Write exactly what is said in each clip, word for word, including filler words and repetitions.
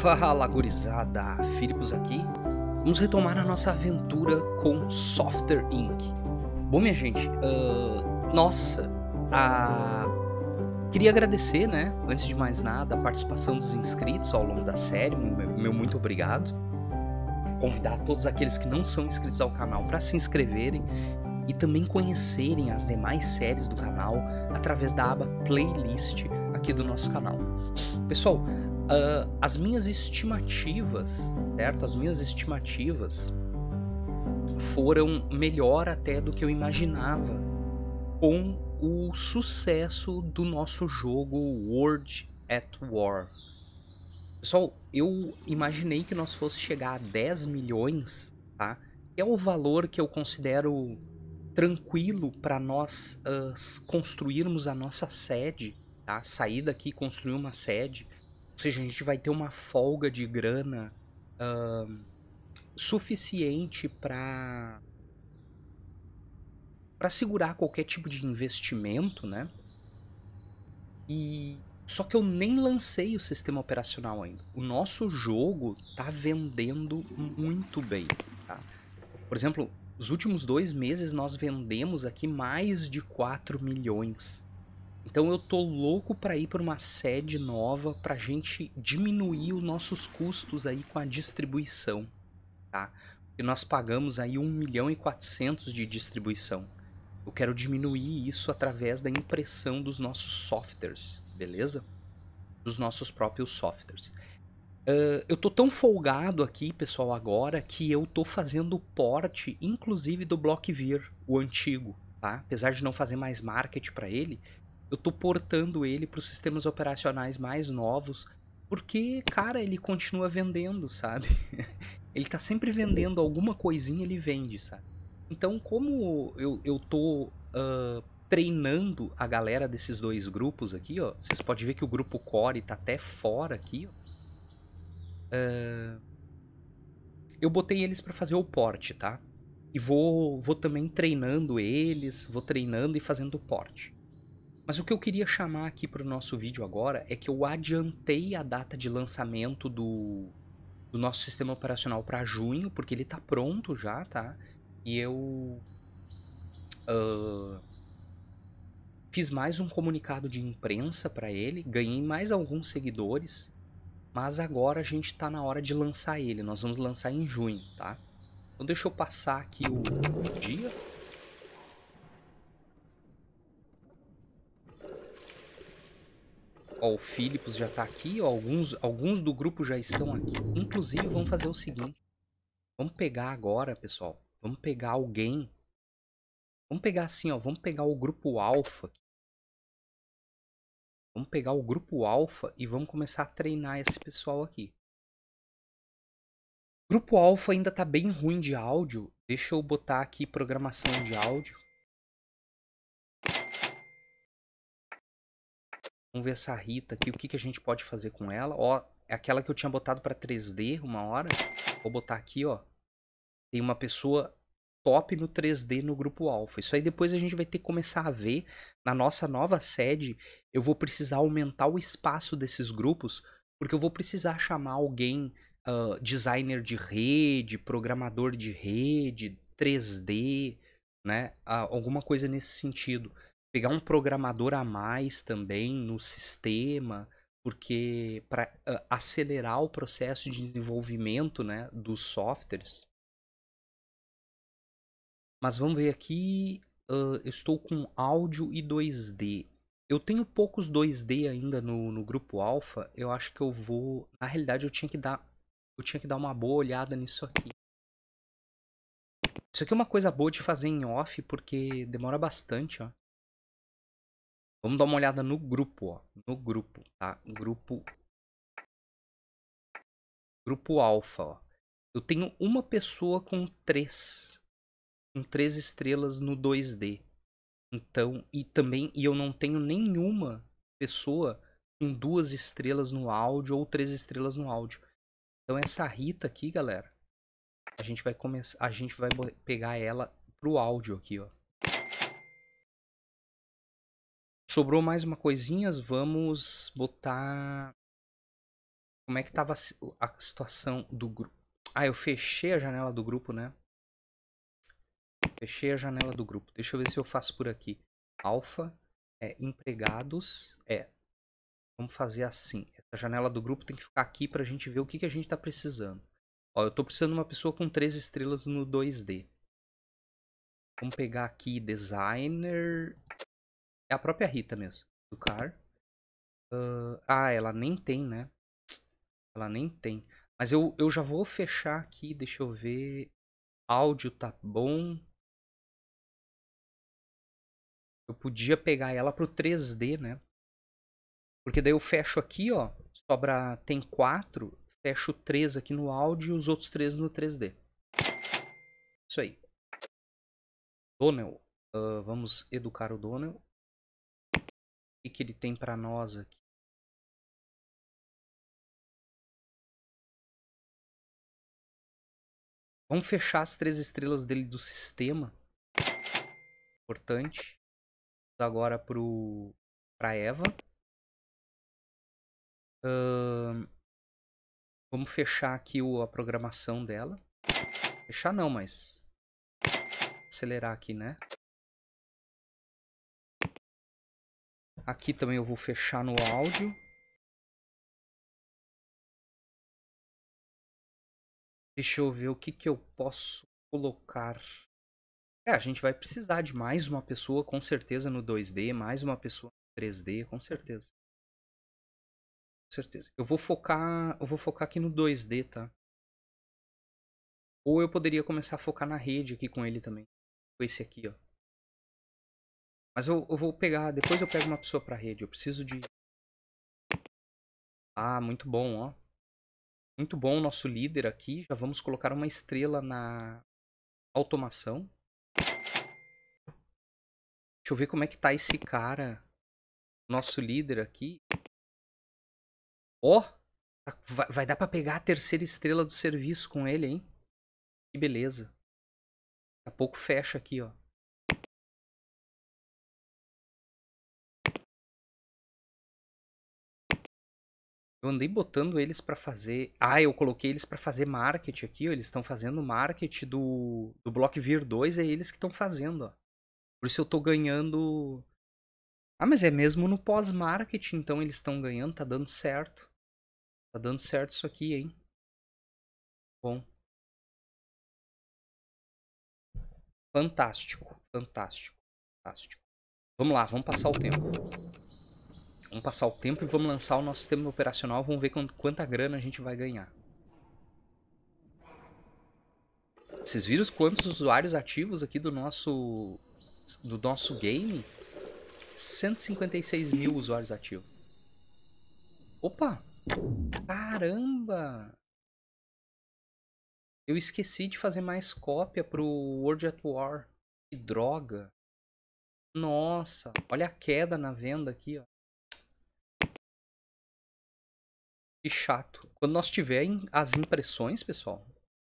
Fala, gurizada, Filipos aqui. Vamos retomar a nossa aventura com Software incorporated. Bom, minha gente, uh, nossa, a... queria agradecer, né, antes de mais nada, a participação dos inscritos ao longo da série, meu, meu muito obrigado. Convidar todos aqueles que não são inscritos ao canal para se inscreverem e também conhecerem as demais séries do canal através da aba Playlist aqui do nosso canal. Pessoal, uh, as minhas estimativas, certo? As minhas estimativas foram melhor até do que eu imaginava com o sucesso do nosso jogo World at War. Pessoal, eu imaginei que nós fosse chegar a dez milhões, tá? Que é o valor que eu considero tranquilo para nós uh, construirmos a nossa sede, tá? Sair daqui e construir uma sede. Ou seja, a gente vai ter uma folga de grana uh, suficiente para para segurar qualquer tipo de investimento, né? E só que eu nem lancei o sistema operacional ainda. O nosso jogo tá vendendo muito bem, tá? Por exemplo, os últimos dois meses nós vendemos aqui mais de quatro milhões. Então eu tô louco para ir para uma sede nova pra gente diminuir os nossos custos aí com a distribuição, tá? Porque nós pagamos aí um milhão e quatrocentos de distribuição. Eu quero diminuir isso através da impressão dos nossos softwares, beleza? Dos nossos próprios softwares. Uh, eu tô tão folgado aqui, pessoal, agora, que eu tô fazendo o port, inclusive do Blockvir, o antigo, tá? Apesar de não fazer mais marketing para ele, eu tô portando ele para os sistemas operacionais mais novos, porque, cara, ele continua vendendo, sabe? Ele tá sempre vendendo alguma coisinha, ele vende, sabe? Então, como eu, eu tô uh, treinando a galera desses dois grupos aqui, ó, vocês podem ver que o grupo Core tá até fora aqui, ó. Uh, eu botei eles para fazer o port, tá? E vou, vou também treinando eles, vou treinando e fazendo o port. Mas o que eu queria chamar aqui para o nosso vídeo agora é que eu adiantei a data de lançamento do, do nosso sistema operacional para junho, porque ele está pronto já, tá? E eu uh, fiz mais um comunicado de imprensa para ele, ganhei mais alguns seguidores, mas agora a gente está na hora de lançar ele. Nós vamos lançar em junho, tá? Então deixa eu passar aqui o dia. Ó, o Filipos já tá aqui, ó, alguns, alguns do grupo já estão aqui. Inclusive, vamos fazer o seguinte. Vamos pegar agora, pessoal. Vamos pegar alguém. Vamos pegar assim, ó. Vamos pegar o grupo Alpha. Vamos pegar o grupo Alpha e vamos começar a treinar esse pessoal aqui. O grupo Alpha ainda tá bem ruim de áudio. Deixa eu botar aqui programação de áudio. Vamos ver essa Rita aqui, o que, que a gente pode fazer com ela. Ó, é aquela que eu tinha botado para três D uma hora. Vou botar aqui, ó. Tem uma pessoa top no três D no grupo Alpha. Isso aí depois a gente vai ter que começar a ver. Na nossa nova sede, eu vou precisar aumentar o espaço desses grupos, porque eu vou precisar chamar alguém, uh, designer de rede, programador de rede, três D, né? Uh, alguma coisa nesse sentido. Pegar um programador a mais também no sistema, porque para uh, acelerar o processo de desenvolvimento, né, dos softwares. Mas vamos ver aqui, uh, eu estou com áudio e dois D. Eu tenho poucos dois D ainda no, no grupo Alpha. Eu acho que eu vou... Na realidade, eu tinha que dar, eu tinha que dar uma boa olhada nisso aqui. Isso aqui é uma coisa boa de fazer em off, porque demora bastante, ó. Vamos dar uma olhada no grupo, ó. No grupo, tá? Grupo... Grupo Alpha, ó. Eu tenho uma pessoa com três. Com três estrelas no dois D. Então, e também, e eu não tenho nenhuma pessoa com duas estrelas no áudio ou três estrelas no áudio. Então essa Rita aqui, galera, a gente vai começar, a gente vai pegar ela pro áudio aqui, ó. Sobrou mais uma coisinha, vamos botar Como é que tava a situação do grupo? Ah, eu fechei a janela do grupo, né? Fechei a janela do grupo. Deixa eu ver se eu faço por aqui. Alfa, é, empregados, é. Vamos fazer assim. Essa janela do grupo tem que ficar aqui pra gente ver o que, que a gente tá precisando. Ó, eu tô precisando de uma pessoa com três estrelas no dois D. Vamos pegar aqui designer. É a própria Rita mesmo. Do car. Uh, ah, ela nem tem, né? Ela nem tem. Mas eu, eu já vou fechar aqui. Deixa eu ver. Áudio tá bom. Eu podia pegar ela pro três D, né? Porque daí eu fecho aqui, ó. Sobra. Tem quatro. Fecho três aqui no áudio e os outros três no três D. Isso aí. Donnell. Uh, vamos educar o Donnell. O que, que ele tem pra nós aqui? Vamos fechar as três estrelas dele do sistema. Importante. Agora pro, pra Eva. Uh, vamos fechar aqui o, a programação dela. Fechar não, mas... acelerar aqui, né? Aqui também eu vou fechar no áudio. Deixa eu ver o que, que eu posso colocar. É, a gente vai precisar de mais uma pessoa, com certeza, no dois D. Mais uma pessoa no três D, com certeza. Com certeza. Eu vou focar, eu vou focar aqui no dois D, tá? Ou eu poderia começar a focar na rede aqui com ele também. Com esse aqui, ó. Mas eu, eu vou pegar... depois eu pego uma pessoa pra rede. Eu preciso de... Ah, muito bom, ó. Muito bom o nosso líder aqui. Já vamos colocar uma estrela na automação. Deixa eu ver como é que tá esse cara. Nosso líder aqui. Ó! Oh, vai, vai dar pra pegar a terceira estrela do serviço com ele, hein? Que beleza. Daqui a pouco fecha aqui, ó. Eu andei botando eles pra fazer... Ah, eu coloquei eles pra fazer marketing aqui, ó. Eles estão fazendo marketing do, do Blockvir dois. É eles que estão fazendo, ó. Por isso eu tô ganhando... Ah, mas é mesmo no pós-marketing, então eles estão ganhando. Tá dando certo. Tá dando certo isso aqui, hein? Bom. Fantástico. Fantástico. Fantástico. Vamos lá, vamos passar o tempo. Vamos passar o tempo e vamos lançar o nosso sistema operacional. Vamos ver quanta grana a gente vai ganhar. Vocês viram quantos usuários ativos aqui do nosso, do nosso game? cento e cinquenta e seis mil usuários ativos. Opa! Caramba! Eu esqueci de fazer mais cópia pro World at War. Que droga! Nossa! Olha a queda na venda aqui, ó. Que chato. Quando nós tivermos as impressões, pessoal,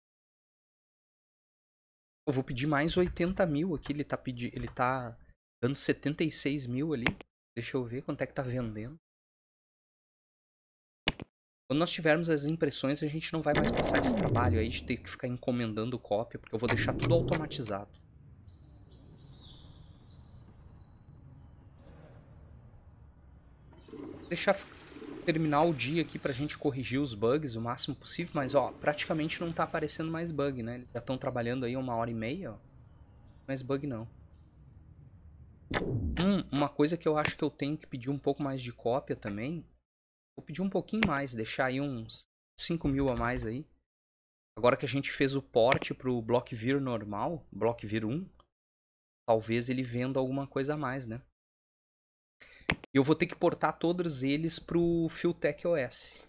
eu vou pedir mais oitenta mil aqui. Ele tá, pedi... ele tá dando setenta e seis mil ali. Deixa eu ver quanto é que tá vendendo. Quando nós tivermos as impressões, a gente não vai mais passar esse trabalho aí de ter que ficar encomendando cópia, porque eu vou deixar tudo automatizado. Vou deixar terminar o dia aqui pra gente corrigir os bugs o máximo possível, mas ó, praticamente não tá aparecendo mais bug, né? Eles já estão trabalhando aí uma hora e meia, ó. Mais bug não. Hum, uma coisa que eu acho que eu tenho que pedir um pouco mais de cópia também. Vou pedir um pouquinho mais, deixar aí uns cinco mil a mais aí. Agora que a gente fez o port pro Blockvir normal, Blockvir um, talvez ele venda alguma coisa a mais, né? E eu vou ter que portar todos eles pro Fueltech O S.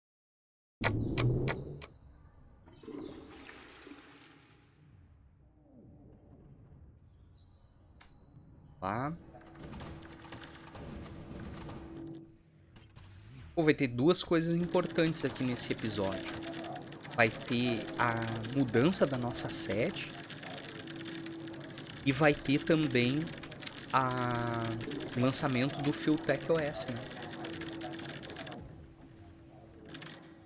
Lá. Pô, vai ter duas coisas importantes aqui nesse episódio. Vai ter a mudança da nossa sede. E vai ter também a... o lançamento do Fueltech O S, né?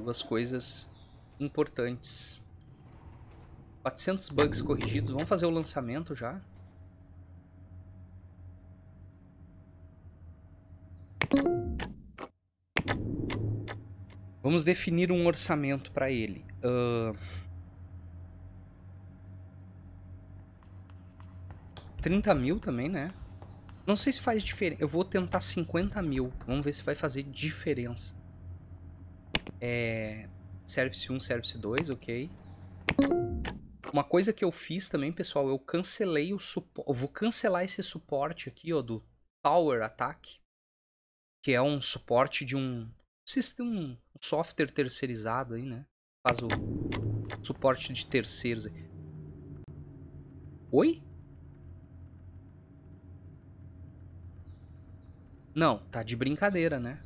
Duas coisas importantes. quatrocentos bugs corrigidos. Vamos fazer o lançamento já? Vamos definir um orçamento para ele. Uh... trinta mil também, né? Não sei se faz diferença. Eu vou tentar cinquenta mil. Vamos ver se vai fazer diferença. É... Service um, Service dois, ok. Uma coisa que eu fiz também, pessoal, eu cancelei o suporte. Eu vou cancelar esse suporte aqui, ó, do Tower Attack. Que é um suporte de um sistema, um software terceirizado aí, né? Faz o suporte de terceiros aí. Oi? Não, tá de brincadeira, né?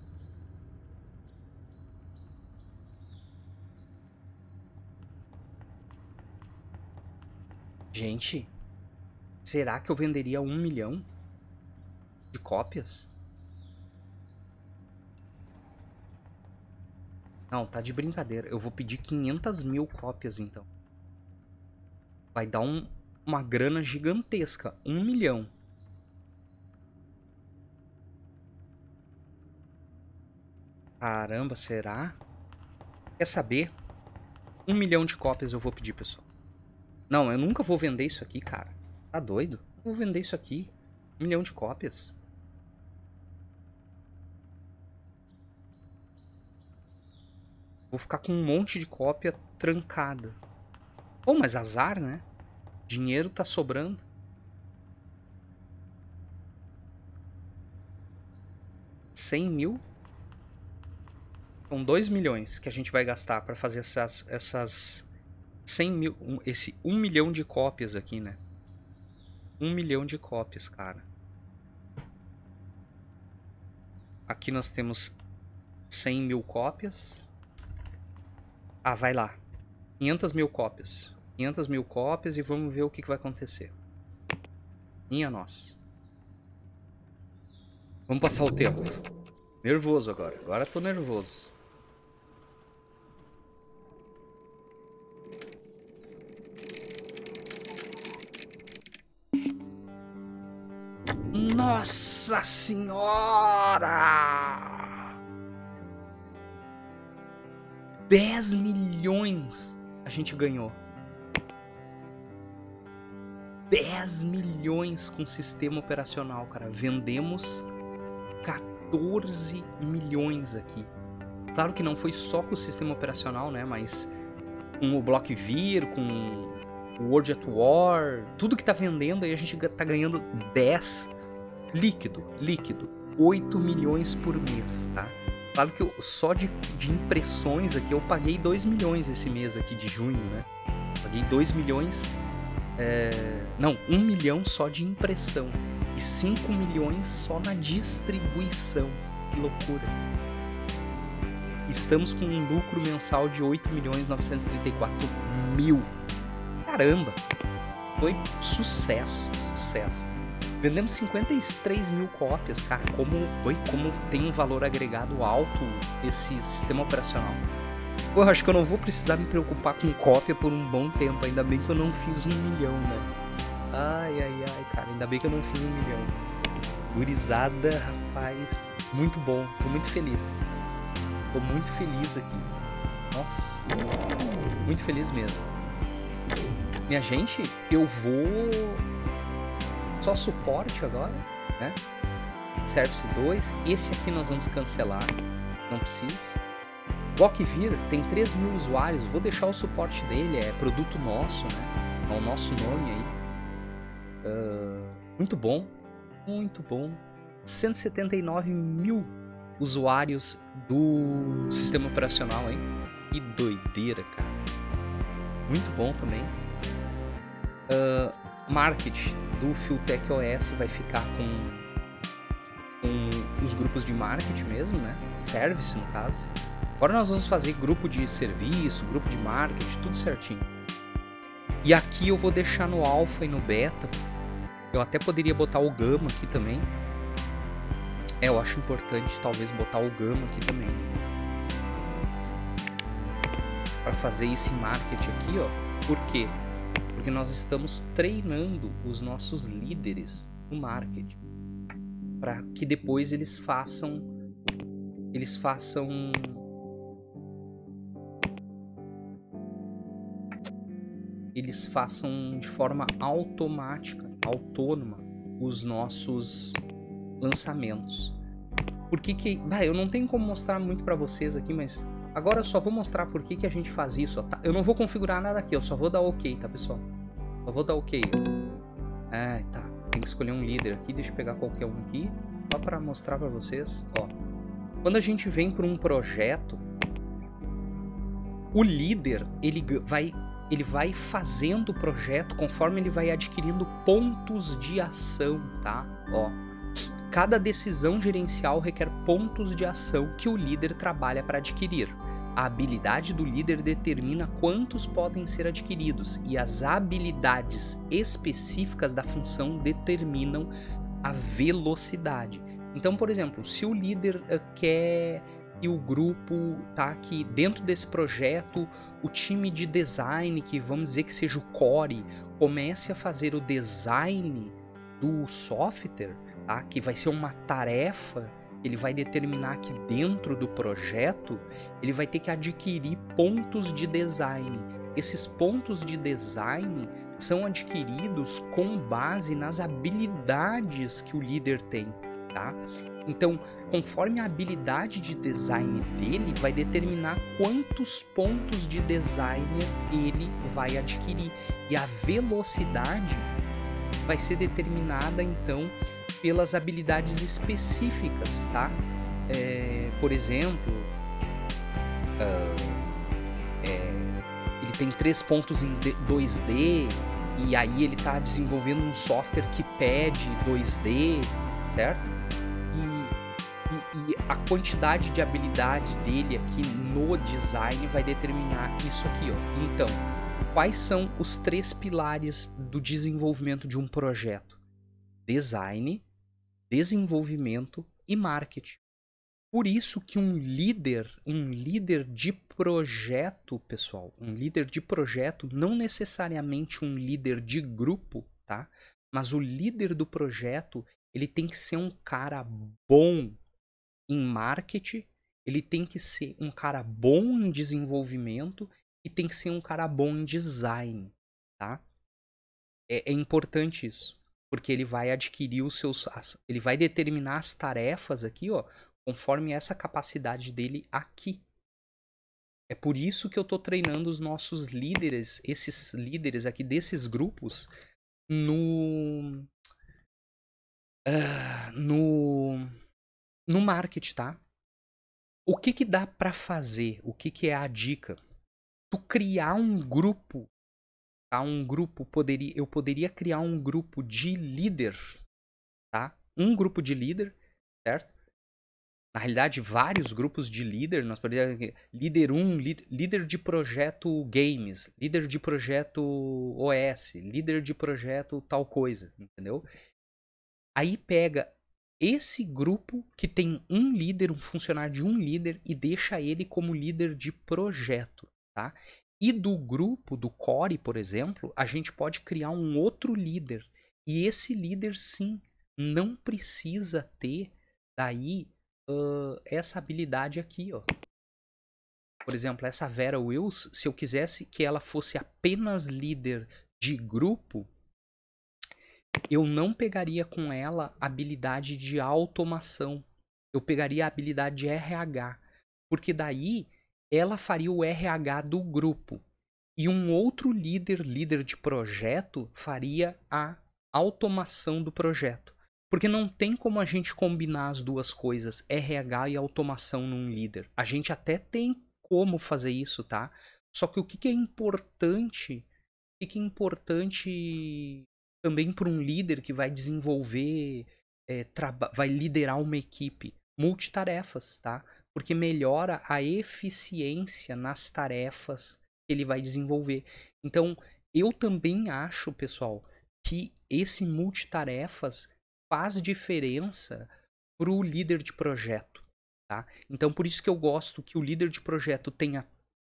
Gente, será que eu venderia um milhão de cópias? Não, tá de brincadeira. Eu vou pedir quinhentas mil cópias, então. Vai dar um, uma grana gigantesca. Um milhão. Caramba, será? Quer saber? Um milhão de cópias eu vou pedir, pessoal. Não, eu nunca vou vender isso aqui, cara. Tá doido? Eu vou vender isso aqui. Um milhão de cópias. Vou ficar com um monte de cópia trancada. Pô, mas azar, né? Dinheiro tá sobrando. cem mil? São dois milhões que a gente vai gastar para fazer essas, essas cem mil, um, esse um milhão de cópias aqui, né? um milhão de cópias, cara. Aqui nós temos cem mil cópias. Ah, vai lá. quinhentas mil cópias. quinhentas mil cópias e vamos ver o que, que vai acontecer. Minha nossa. Vamos passar o tempo. Nervoso agora. Agora tô nervoso. Nossa Senhora! dez milhões a gente ganhou. dez milhões com sistema operacional, cara. Vendemos quatorze milhões aqui. Claro que não foi só com o sistema operacional, né? Mas com o Blockvir, com o World at War, tudo que tá vendendo aí a gente tá ganhando dez líquido, líquido. oito milhões por mês, tá? Claro que eu, só de, de impressões aqui eu paguei dois milhões esse mês aqui de junho, né? Paguei dois milhões... É... Não, um milhão só de impressão. E cinco milhões só na distribuição. Que loucura. Estamos com um lucro mensal de oito milhões novecentos e trinta e quatro mil. Caramba! Foi sucesso, sucesso. Vendemos cinquenta e três mil cópias, cara. Como, oi, como tem um valor agregado alto esse sistema operacional. Pô, eu acho que eu não vou precisar me preocupar com cópia por um bom tempo. Ainda bem que eu não fiz um milhão, né? Ai, ai, ai, cara. Ainda bem que eu não fiz um milhão. Gurizada, rapaz. Muito bom. Tô muito feliz. Tô muito feliz aqui. Nossa. Muito feliz mesmo. Minha gente, eu vou... Só suporte agora, né? Service dois. Esse aqui nós vamos cancelar. Não preciso. Blockvir tem três mil usuários. Vou deixar o suporte dele. É produto nosso, né? É o nosso nome aí. Uh, muito bom. Muito bom. cento e setenta e nove mil usuários do sistema operacional, hein? Que doideira, cara. Muito bom também. Uh, marketing do Fulltech O S vai ficar com, com os grupos de marketing mesmo, né? Service, no caso. Agora nós vamos fazer grupo de serviço, grupo de marketing, tudo certinho. E aqui eu vou deixar no alpha e no beta. Eu até poderia botar o gama aqui também. É, eu acho importante talvez botar o gama aqui também. para fazer esse marketing aqui, ó. Por quê? Porque nós estamos treinando os nossos líderes no marketing para que depois eles façam eles façam eles façam de forma automática, autônoma os nossos lançamentos. Por que que... Bah, eu não tenho como mostrar muito para vocês aqui, mas agora eu só vou mostrar por que que a gente faz isso. Ó, tá? Eu não vou configurar nada aqui, eu só vou dar OK, tá, pessoal? Só vou dar OK. Ah, tá. Tem que escolher um líder aqui. Deixa eu pegar qualquer um aqui, só para mostrar para vocês. Ó, quando a gente vem para um projeto, o líder ele vai, ele vai fazendo o projeto conforme ele vai adquirindo pontos de ação, tá? Ó, cada decisão gerencial requer pontos de ação que o líder trabalha para adquirir. A habilidade do líder determina quantos podem ser adquiridos e as habilidades específicas da função determinam a velocidade. Então, por exemplo, se o líder uh, quer que o grupo, tá, que dentro desse projeto, o time de design, que vamos dizer que seja o core, comece a fazer o design do software, tá, que vai ser uma tarefa, ele vai determinar que dentro do projeto, ele vai ter que adquirir pontos de design. Esses pontos de design são adquiridos com base nas habilidades que o líder tem, tá? Então, conforme a habilidade de design dele, vai determinar quantos pontos de design ele vai adquirir. E a velocidade vai ser determinada, então, pelas habilidades específicas, tá? É, por exemplo, uh, é, ele tem três pontos em dois D, e aí ele está desenvolvendo um software que pede dois D, certo? E, e, e a quantidade de habilidade dele aqui no design vai determinar isso aqui, ó. Então, quais são os três pilares do desenvolvimento de um projeto? Design, desenvolvimento e marketing. Por isso que um líder, um líder de projeto, pessoal, um líder de projeto, não necessariamente um líder de grupo, tá? Mas o líder do projeto, ele tem que ser um cara bom em marketing, ele tem que ser um cara bom em desenvolvimento e tem que ser um cara bom em design, tá? É, é importante isso. Porque ele vai adquirir os seus... Ele vai determinar as tarefas aqui, ó, conforme essa capacidade dele aqui. É por isso que eu tô treinando os nossos líderes, esses líderes aqui desses grupos, no... Uh, no... no marketing, tá? O que que dá pra fazer? O que que é a dica? Tu criar um grupo, tá? Um grupo, poderia, eu poderia criar um grupo de líder, tá? Um grupo de líder, certo? Na realidade, vários grupos de líder. Nós poderíamos líder um, líder de projeto games, líder de projeto O S, líder de projeto tal coisa, entendeu? Aí pega esse grupo que tem um líder, um funcionário de um líder e deixa ele como líder de projeto, tá? E do grupo, do core, por exemplo, a gente pode criar um outro líder. E esse líder, sim, não precisa ter daí uh, essa habilidade aqui, ó. Por exemplo, essa Vera Wills, se eu quisesse que ela fosse apenas líder de grupo, eu não pegaria com ela a habilidade de automação. Eu pegaria a habilidade de R H. Porque daí ela faria o R H do grupo. E um outro líder, líder de projeto, faria a automação do projeto. Porque não tem como a gente combinar as duas coisas, R H e automação num líder. A gente até tem como fazer isso, tá? Só que o que é importante, o que é importante também para um líder que vai desenvolver, é, vai liderar uma equipe, multitarefas, tá? Porque melhora a eficiência nas tarefas que ele vai desenvolver. Então, eu também acho, pessoal, que esse multitarefas faz diferença para o líder de projeto, tá? Então, por isso que eu gosto que o líder de projeto tenha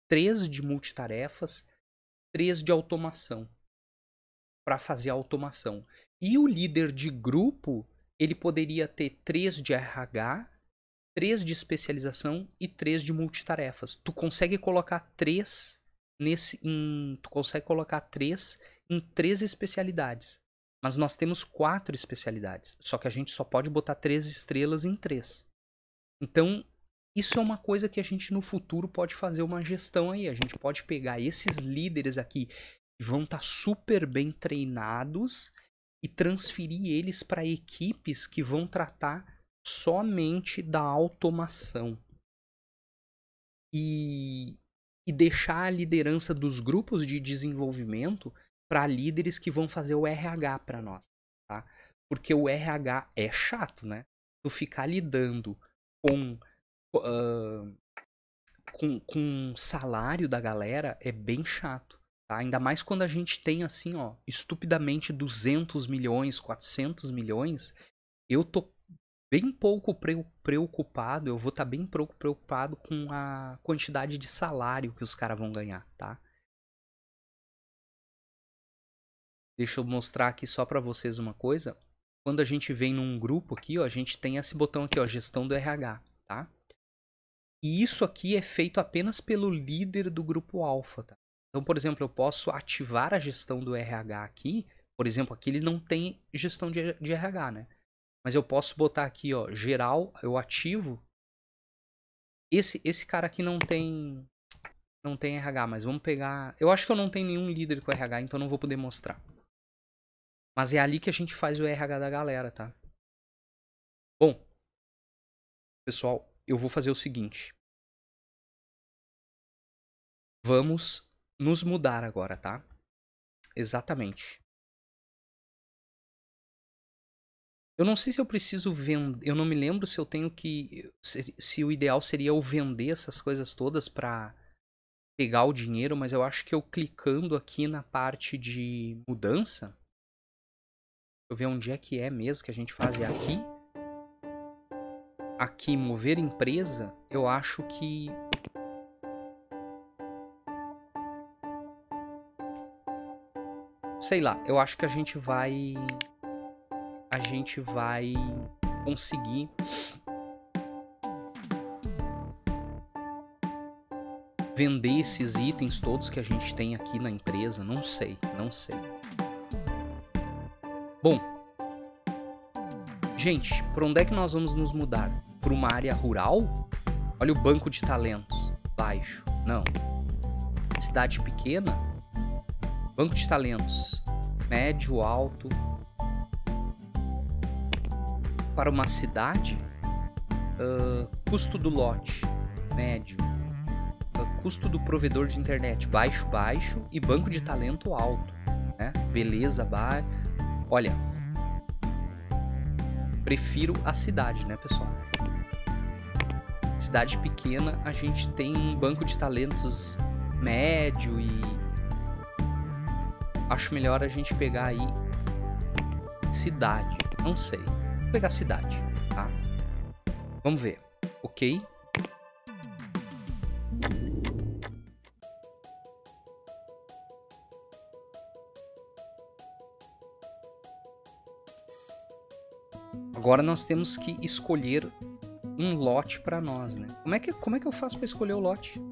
três de multitarefas, três de automação. Para fazer a automação. E o líder de grupo, ele poderia ter três de R H, três de especialização e três de multitarefas. Tu consegue colocar três nesse, em, tu consegue colocar três em três especialidades. Mas nós temos quatro especialidades. Só que a gente só pode botar três estrelas em três. Então, isso é uma coisa que a gente no futuro pode fazer uma gestão aí. A gente pode pegar esses líderes aqui que vão estar super bem treinados e transferir eles para equipes que vão tratar somente da automação. E, e deixar a liderança dos grupos de desenvolvimento para líderes que vão fazer o R H para nós, tá? Porque o R H é chato, né? Tu ficar lidando com uh, com, com salário da galera é bem chato. Tá? Ainda mais quando a gente tem assim, ó, estupidamente duzentos milhões, quatrocentos milhões, eu tô bem pouco preocupado, eu vou estar tá bem pouco preocupado com a quantidade de salário que os caras vão ganhar, tá? Deixa eu mostrar aqui só para vocês uma coisa. Quando a gente vem num grupo aqui, ó, a gente tem esse botão aqui, ó, gestão do R H, tá? E isso aqui é feito apenas pelo líder do grupo alfa, tá? Então, por exemplo, eu posso ativar a gestão do R H aqui. Por exemplo, aqui ele não tem gestão de, de R H, né? Mas eu posso botar aqui, ó, geral, eu ativo. Esse, esse cara aqui não tem, não tem R H, mas vamos pegar... Eu acho que eu não tenho nenhum líder com R H, então não vou poder mostrar. Mas é ali que a gente faz o R H da galera, tá? Bom, pessoal, eu vou fazer o seguinte. Vamos nos mudar agora, tá? Exatamente. Eu não sei se eu preciso vender... Eu não me lembro se eu tenho que... Se, se o ideal seria eu vender essas coisas todas pra pegar o dinheiro, mas eu acho que eu clicando aqui na parte de mudança... Deixa eu ver onde é que é mesmo que a gente faz. É aqui. Aqui, mover empresa, eu acho que... Sei lá, eu acho que a gente vai... A gente vai conseguir... Vender esses itens todos que a gente tem aqui na empresa. Não sei, não sei. Bom. Gente, por onde é que nós vamos nos mudar? Para uma área rural? Olha o banco de talentos. Baixo. Não. Cidade pequena? Banco de talentos. Médio, alto. Para uma cidade? Uh, custo do lote. Médio. Uh, custo do provedor de internet. Baixo, baixo. E banco de talento alto. Né? Beleza, baixo. Olha. Prefiro a cidade, né, pessoal? Cidade pequena, a gente tem um banco de talentos médio e... Acho melhor a gente pegar aí cidade. Não sei. Vou pegar cidade, tá? Vamos ver. Ok. Agora nós temos que escolher um lote para nós, né? Como é que, como é que eu faço para escolher o lote?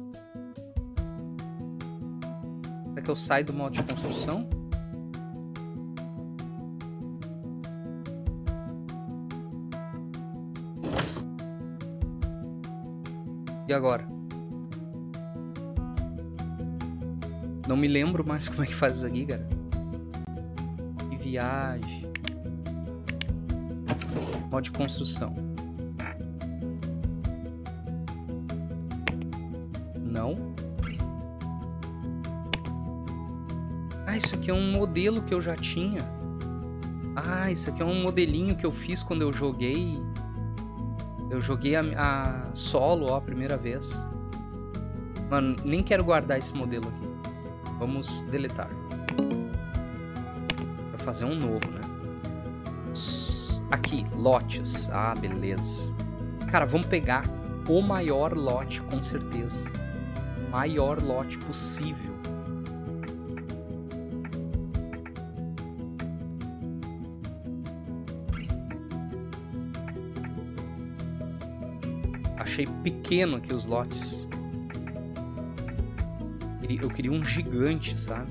Será que eu saio do modo de construção? E agora? Não me lembro mais como é que faz isso aqui, cara. Que viagem. Modo de construção. Não. Ah, isso aqui é um modelo que eu já tinha. Ah, isso aqui é um modelinho que eu fiz quando eu joguei. Eu joguei a, a solo, ó, a primeira vez. Mano, nem quero guardar esse modelo aqui. Vamos deletar. Pra fazer um novo, né? Aqui, lotes. Ah, beleza. Cara, vamos pegar o maior lote, com certeza. maior lote possível. Achei pequeno aqui os lotes. Eu queria um gigante, sabe?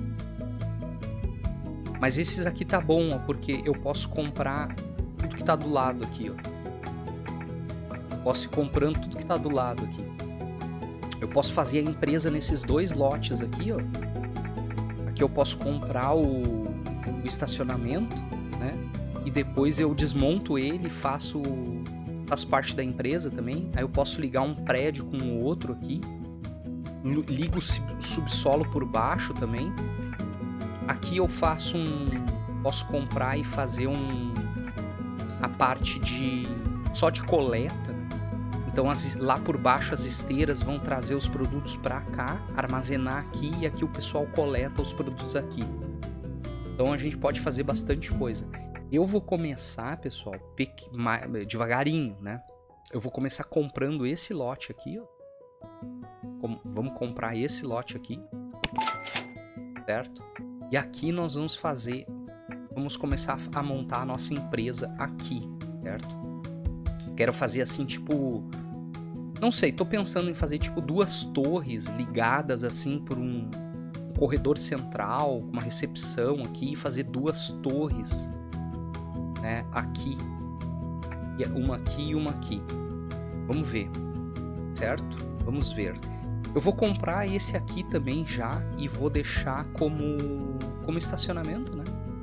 Mas esses aqui tá bom, ó, porque eu posso comprar tudo que tá do lado aqui, ó. Eu posso ir comprando tudo que tá do lado aqui. Eu posso fazer a empresa nesses dois lotes aqui, ó. Aqui eu posso comprar o, o estacionamento, né? E depois eu desmonto ele e faço, faço parte da empresa também. Aí eu posso ligar um prédio com o outro aqui. Ligo o subsolo por baixo também. Aqui eu faço um... Posso comprar e fazer um... A parte de... Só de coleta. Então as, lá por baixo as esteiras vão trazer os produtos para cá, armazenar aqui, e aqui o pessoal coleta os produtos aqui. Então a gente pode fazer bastante coisa. Eu vou começar, pessoal, pequ... devagarinho, né? Eu vou começar comprando esse lote aqui, ó. Vamos comprar esse lote aqui, certo? E aqui nós vamos fazer, vamos começar a montar a nossa empresa aqui, certo? Quero fazer assim, tipo, não sei, tô pensando em fazer tipo duas torres ligadas assim por um, um corredor central, uma recepção aqui, e fazer duas torres, né? Aqui, uma aqui e uma aqui. Vamos ver, certo? Vamos ver. Eu vou comprar esse aqui também já e vou deixar como, como estacionamento, né?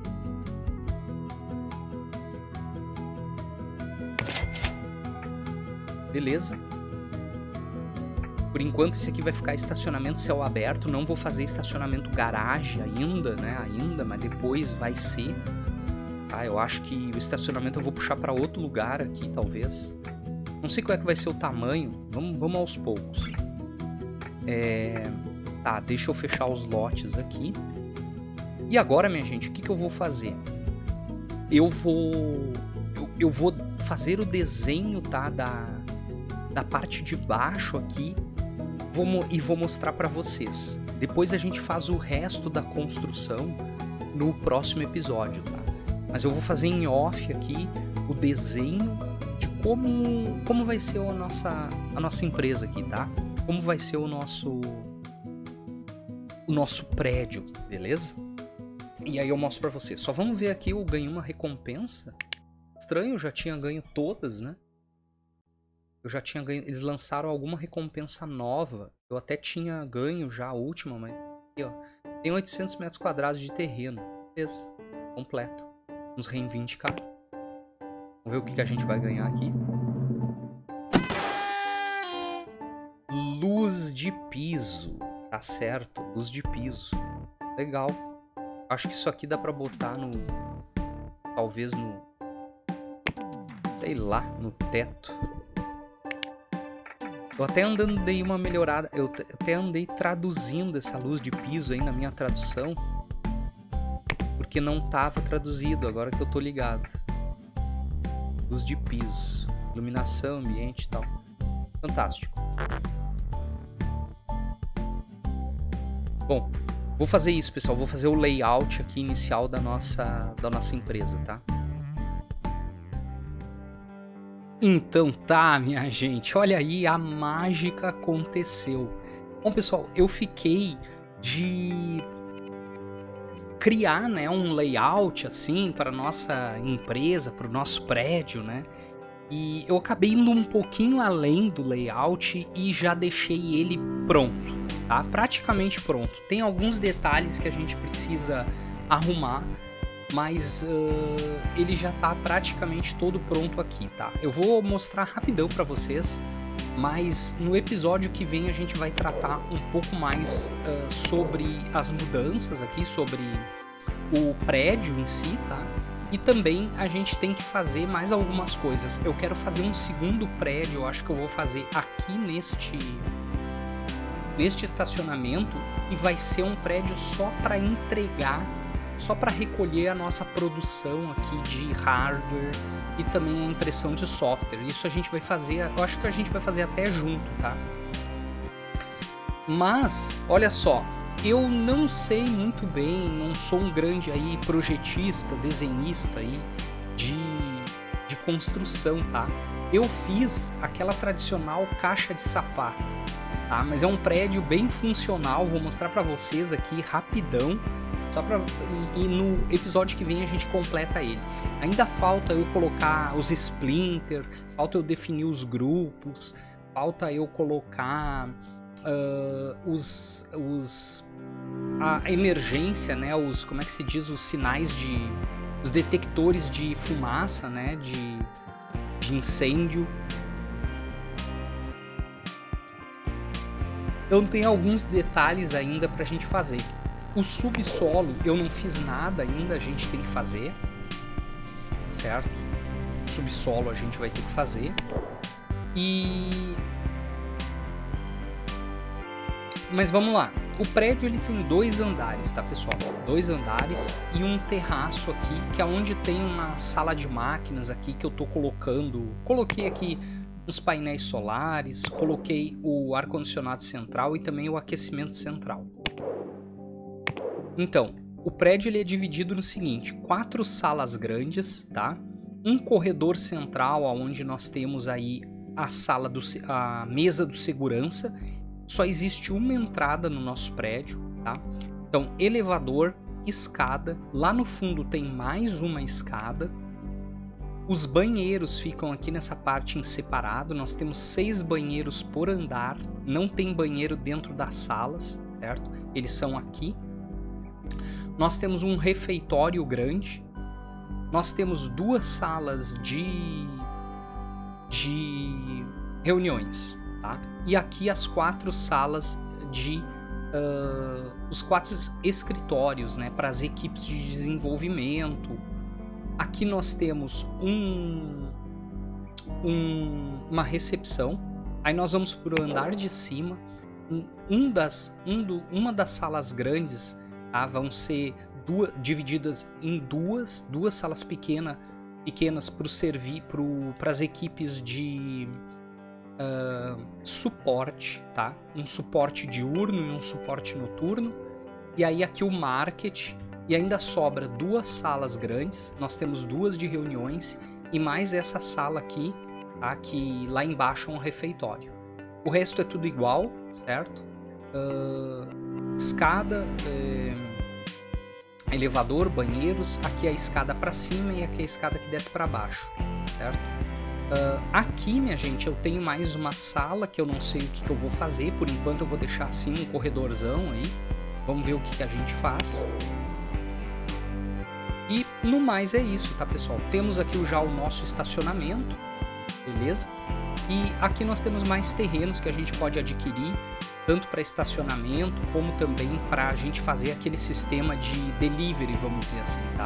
Beleza. Por enquanto esse aqui vai ficar estacionamento céu aberto. Não vou fazer estacionamento garagem ainda, né? Ainda, mas depois vai ser. Ah, eu acho que o estacionamento eu vou puxar para outro lugar aqui, talvez. Não sei qual é que vai ser o tamanho. Vamos, vamos aos poucos. É... Tá, deixa eu fechar os lotes aqui. E agora, minha gente, o que, que eu vou fazer? Eu vou... Eu, eu vou fazer o desenho, tá? Da, da parte de baixo aqui. Vou, e vou mostrar para vocês. Depois a gente faz o resto da construção no próximo episódio, tá? Mas eu vou fazer em off aqui o desenho de como, como vai ser a nossa, a nossa empresa aqui, tá? Como vai ser o nosso o nosso prédio, beleza? E aí eu mostro pra vocês. Só vamos ver aqui, eu ganhei uma recompensa. Estranho, eu já tinha ganho todas, né? Eu já tinha ganho... Eles lançaram alguma recompensa nova. Eu até tinha ganho já a última, mas... Aqui, ó. Tem oitocentos metros quadrados de terreno. Beleza. Completo. Vamos reivindicar. Vamos ver o que, que a gente vai ganhar aqui. Luz de piso. Tá certo. Luz de piso. Legal. Acho que isso aqui dá pra botar no... Talvez no... Sei lá, no teto. Eu até andando dei uma melhorada. Eu até andei traduzindo essa luz de piso aí na minha tradução. Porque não tava traduzido, agora que eu tô ligado. Luz de piso. Iluminação, ambiente e tal. Fantástico. Bom, vou fazer isso, pessoal. Vou fazer o layout aqui inicial da nossa, da nossa empresa, tá? Então tá, minha gente. Olha aí, a mágica aconteceu. Bom, pessoal, eu fiquei de criar, né, um layout assim para nossa empresa, para o nosso prédio, né? E eu acabei indo um pouquinho além do layout e já deixei ele pronto, tá? Praticamente pronto. Tem alguns detalhes que a gente precisa arrumar, mas uh, ele já tá praticamente todo pronto aqui, tá? Eu vou mostrar rapidão para vocês, mas no episódio que vem a gente vai tratar um pouco mais uh, sobre as mudanças aqui, sobre o prédio em si, tá? E também a gente tem que fazer mais algumas coisas. Eu quero fazer um segundo prédio, eu acho que eu vou fazer aqui neste, neste estacionamento, e vai ser um prédio só para entregar, só para recolher a nossa produção aqui de hardware e também a impressão de software. Isso a gente vai fazer, eu acho que a gente vai fazer até junto, tá? Mas, olha só, eu não sei muito bem, não sou um grande aí projetista, desenhista aí de, de construção, tá? Eu fiz aquela tradicional caixa de sapato, tá? Mas é um prédio bem funcional, vou mostrar pra vocês aqui rapidão, só pra, e, e no episódio que vem a gente completa ele. Ainda falta eu colocar os splinters, falta eu definir os grupos, falta eu colocar uh, os, os a emergência, né? Os, como é que se diz, os sinais de, os detectores de fumaça, né? De, de incêndio. Então tem alguns detalhes ainda pra gente fazer. O subsolo eu não fiz nada ainda, a gente tem que fazer, certo? O subsolo a gente vai ter que fazer. E... Mas vamos lá. O prédio ele tem dois andares, tá, pessoal? Dois andares e um terraço aqui, que é onde tem uma sala de máquinas aqui que eu tô colocando. Coloquei aqui uns painéis solares, coloquei o ar-condicionado central e também o aquecimento central. Então, o prédio ele é dividido no seguinte: quatro salas grandes, tá? Um corredor central, onde nós temos aí a sala do a mesa do segurança. Só existe uma entrada no nosso prédio, tá? Então, elevador, escada. Lá no fundo tem mais uma escada. Os banheiros ficam aqui nessa parte em separado. Nós temos seis banheiros por andar. Não tem banheiro dentro das salas, certo? Eles são aqui. Nós temos um refeitório grande. Nós temos duas salas de, de reuniões, tá? E aqui as quatro salas de... Uh, os quatro escritórios, né? Para as equipes de desenvolvimento. Aqui nós temos um, um, uma recepção. Aí nós vamos para o andar de cima. Um, um das, um do, uma das salas grandes, tá, vão ser duas, divididas em duas, duas salas pequena, pequenas para as equipes de uh, suporte, tá? Um suporte diurno e um suporte noturno. E aí aqui o market. E ainda sobra duas salas grandes. Nós temos duas de reuniões e mais essa sala aqui, tá? Que lá embaixo é um refeitório. O resto é tudo igual, certo? Uh, escada, é, elevador, banheiros. Aqui é a escada para cima e aqui é a escada que desce para baixo, certo? Uh, aqui, minha gente, eu tenho mais uma sala que eu não sei o que, que eu vou fazer. Por enquanto eu vou deixar assim um corredorzão aí. Vamos ver o que, que a gente faz. E no mais é isso, tá, pessoal? Temos aqui já o nosso estacionamento, beleza? E aqui nós temos mais terrenos que a gente pode adquirir, tanto para estacionamento, como também para a gente fazer aquele sistema de delivery, vamos dizer assim, tá?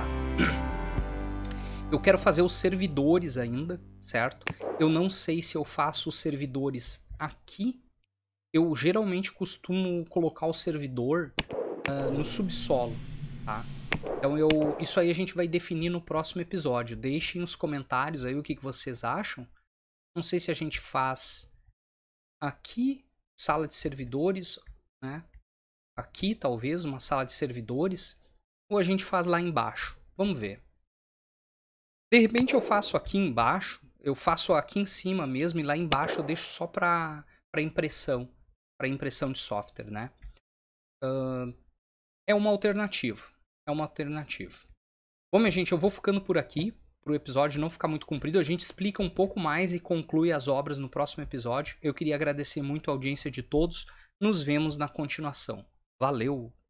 Eu quero fazer os servidores ainda, certo? Eu não sei se eu faço os servidores aqui. Eu geralmente costumo colocar o servidor uh, no subsolo, tá? Então eu, isso aí a gente vai definir no próximo episódio. Deixem nos comentários aí o que, que vocês acham. Não sei se a gente faz aqui, sala de servidores, né? Aqui talvez uma sala de servidores, ou a gente faz lá embaixo. Vamos ver. De repente eu faço aqui embaixo, eu faço aqui em cima mesmo e lá embaixo eu deixo só para para impressão, para impressão de software, né? Uh, é uma alternativa. É uma alternativa. Bom, minha gente, eu vou ficando por aqui, para o episódio não ficar muito comprido. A gente explica um pouco mais e conclui as obras no próximo episódio. Eu queria agradecer muito a audiência de todos. Nos vemos na continuação. Valeu!